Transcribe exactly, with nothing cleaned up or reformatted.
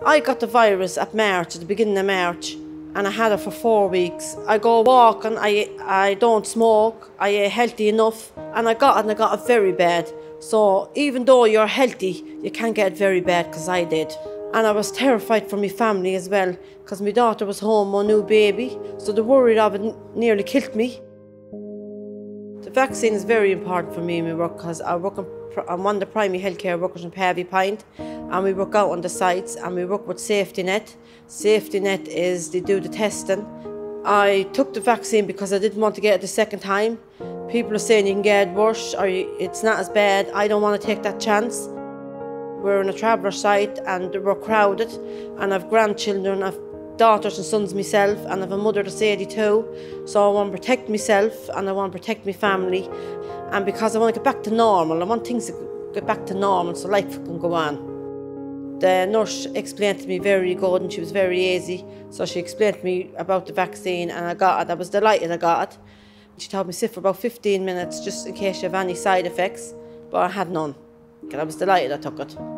I got the virus at March, at the beginning of March, and I had it for four weeks. I go walking, I, I don't smoke, I ate healthy enough, and I got it and I got it very bad. So even though you're healthy, you can get it very bad, because I did. And I was terrified for my family as well, because my daughter was home, my new baby, so the worry of it nearly killed me. The vaccine is very important for me in my work, because I work in, I'm one of the primary healthcare workers in Pavey Point, and we work out on the sites and we work with Safety Net. Safety Net is, they do the testing. I took the vaccine because I didn't want to get it the second time. People are saying you can get it worse or it's not as bad. I don't want to take that chance. We're on a traveller site and we're crowded, and I've grandchildren, I've daughters and sons myself, and I've a mother that's eighty-two. So I want to protect myself and I want to protect my family. And because I want to get back to normal, I want things to get back to normal so life can go on. The nurse explained to me very good and she was very easy. So she explained to me about the vaccine and I got it. I was delighted I got it. She told me to sit for about fifteen minutes just in case you have any side effects, but I had none. And I was delighted I took it.